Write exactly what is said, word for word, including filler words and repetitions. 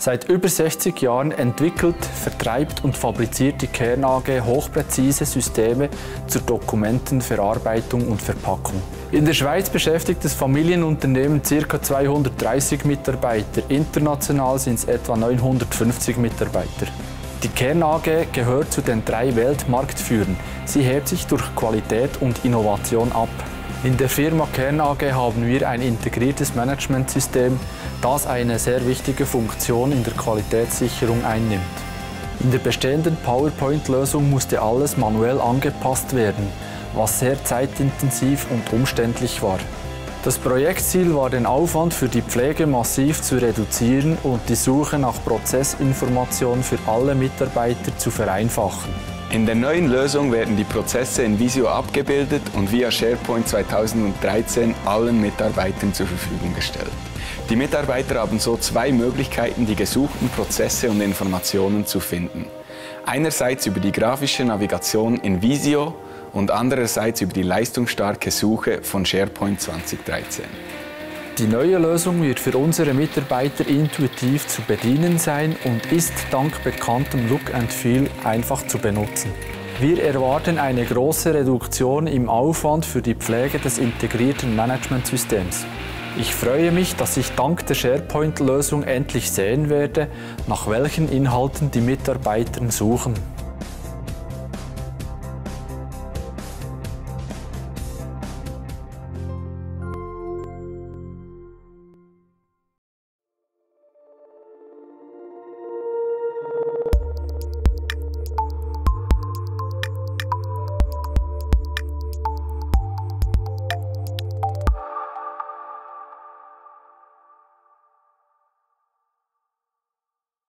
Seit über sechzig Jahren entwickelt, vertreibt und fabriziert die Kern A G hochpräzise Systeme zur Dokumentenverarbeitung und Verpackung. In der Schweiz beschäftigt das Familienunternehmen ca. zweihundertdreißig Mitarbeiter, international sind es etwa neunhundertfünfzig Mitarbeiter. Die Kern A G gehört zu den drei Weltmarktführern. Sie hebt sich durch Qualität und Innovation ab. In der Firma Kern A G haben wir ein integriertes Managementsystem, das eine sehr wichtige Funktion in der Qualitätssicherung einnimmt. In der bestehenden PowerPoint-Lösung musste alles manuell angepasst werden, was sehr zeitintensiv und umständlich war. Das Projektziel war, den Aufwand für die Pflege massiv zu reduzieren und die Suche nach Prozessinformationen für alle Mitarbeiter zu vereinfachen. In der neuen Lösung werden die Prozesse in Visio abgebildet und via SharePoint zweitausenddreizehn allen Mitarbeitern zur Verfügung gestellt. Die Mitarbeiter haben so zwei Möglichkeiten, die gesuchten Prozesse und Informationen zu finden. Einerseits über die grafische Navigation in Visio und andererseits über die leistungsstarke Suche von SharePoint zweitausenddreizehn. Die neue Lösung wird für unsere Mitarbeiter intuitiv zu bedienen sein und ist dank bekanntem Look and Feel einfach zu benutzen. Wir erwarten eine große Reduktion im Aufwand für die Pflege des integrierten Managementsystems. Ich freue mich, dass ich dank der SharePoint-Lösung endlich sehen werde, nach welchen Inhalten die Mitarbeiter suchen.